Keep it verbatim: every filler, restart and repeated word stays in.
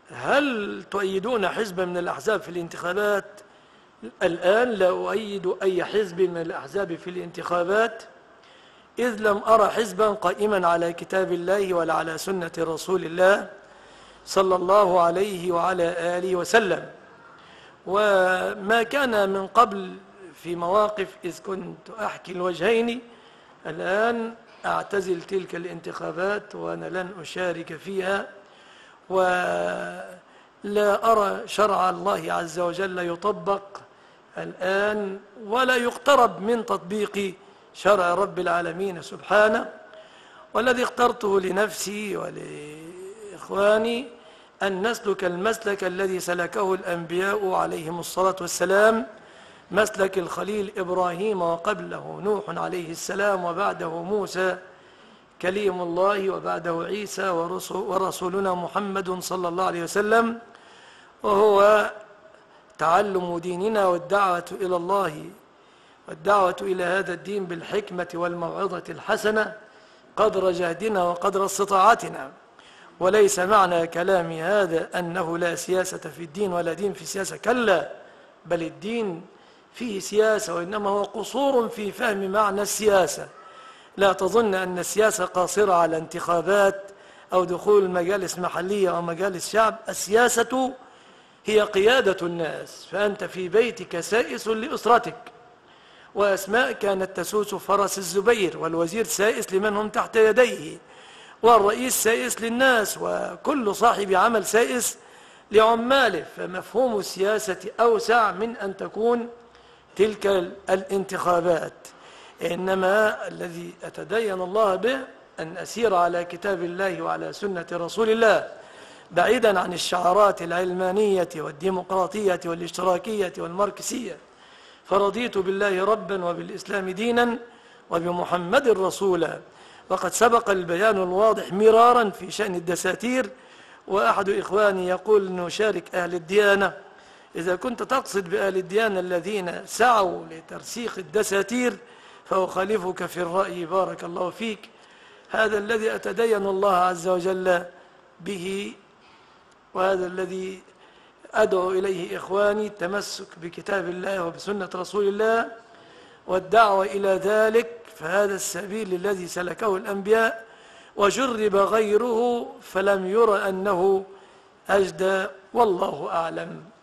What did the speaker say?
هل تؤيدون حزبا من الأحزاب في الانتخابات؟ الآن لا أؤيد أي حزب من الأحزاب في الانتخابات، إذ لم أرى حزبا قائما على كتاب الله ولا على سنة رسول الله صلى الله عليه وعلى آله وسلم. وما كان من قبل في مواقف إذ كنت أحكي الوجهين، الآن أعتزل تلك الانتخابات وأنا لن أشارك فيها، ولا أرى شرع الله عز وجل يطبق الآن ولا يقترب من تطبيق شرع رب العالمين سبحانه. والذي اخترته لنفسي ولإخواني أن نسلك المسلك الذي سلكه الأنبياء عليهم الصلاة والسلام، مسلك الخليل إبراهيم وقبله نوح عليه السلام وبعده موسى كليم الله وبعده عيسى ورسولنا محمد صلى الله عليه وسلم، وهو تعلم ديننا والدعوة إلى الله والدعوة إلى هذا الدين بالحكمة والموعظة الحسنة قدر جهدنا وقدر استطاعتنا. وليس معنى كلامي هذا أنه لا سياسة في الدين ولا دين في سياسة، كلا، بل الدين فيه سياسة، وإنما هو قصور في فهم معنى السياسة. لا تظن أن السياسة قاصرة على انتخابات أو دخول مجالس محلية أو مجالس شعب. السياسة هي قيادة الناس، فأنت في بيتك سائس لأسرتك، وأسماء كانت تسوس فرس الزبير، والوزير سائس لمن هم تحت يديه، والرئيس سائس للناس، وكل صاحب عمل سائس لعماله. فمفهوم السياسة أوسع من أن تكون تلك الانتخابات، إنما الذي أتدين الله به أن أسير على كتاب الله وعلى سنة رسول الله، بعيدا عن الشعارات العلمانية والديمقراطية والاشتراكية والماركسية. فرضيت بالله ربا وبالإسلام دينا وبمحمد رسولا. وقد سبق البيان الواضح مرارا في شأن الدساتير، وأحد إخواني يقول نشارك أهل الديانة. إذا كنت تقصد بأهل الديانة الذين سعوا لترسيخ الدساتير فأخالفك في الرأي، بارك الله فيك. هذا الذي أتدين الله عز وجل به، وهذا الذي أدعو إليه إخواني، التمسك بكتاب الله وبسنة رسول الله والدعوة إلى ذلك. فهذا السبيل الذي سلكه الأنبياء، وجرب غيره فلم ير أنه أجدى، والله أعلم.